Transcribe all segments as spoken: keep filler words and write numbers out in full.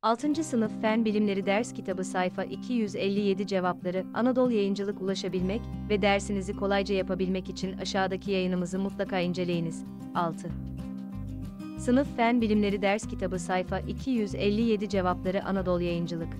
altıncı Sınıf Fen Bilimleri Ders Kitabı sayfa iki yüz elli yedi Cevapları Anadolu Yayıncılık ulaşabilmek ve dersinizi kolayca yapabilmek için aşağıdaki yayınımızı mutlaka inceleyiniz. altı. Sınıf Fen Bilimleri Ders Kitabı sayfa iki yüz elli yedi Cevapları Anadolu Yayıncılık.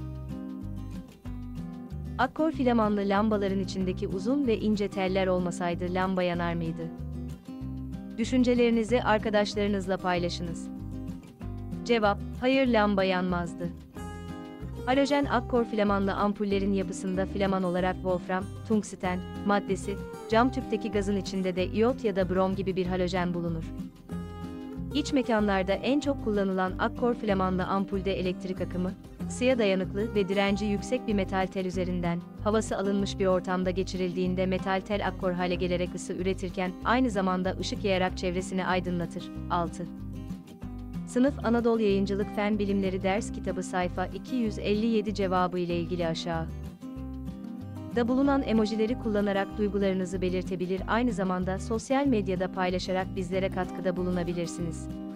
Akkor filamanlı lambaların içindeki uzun ve ince teller olmasaydı lamba yanar mıydı? Düşüncelerinizi arkadaşlarınızla paylaşınız. Cevap: hayır, lamba yanmazdı. Halojen akkor filamanlı ampullerin yapısında filaman olarak wolfram, tungsten maddesi, cam tüpteki gazın içinde de iyot ya da brom gibi bir halojen bulunur. İç mekanlarda en çok kullanılan akkor filamanlı ampulde elektrik akımı, ısıya dayanıklı ve direnci yüksek bir metal tel üzerinden, havası alınmış bir ortamda geçirildiğinde metal tel akkor hale gelerek ısı üretirken, aynı zamanda ışık yayarak çevresini aydınlatır. altı. Sınıf Anadolu Yayıncılık Fen Bilimleri Ders Kitabı sayfa iki yüz elli yedi cevabı ile ilgili aşağı da bulunan emojileri kullanarak duygularınızı belirtebilir, aynı zamanda sosyal medyada paylaşarak bizlere katkıda bulunabilirsiniz.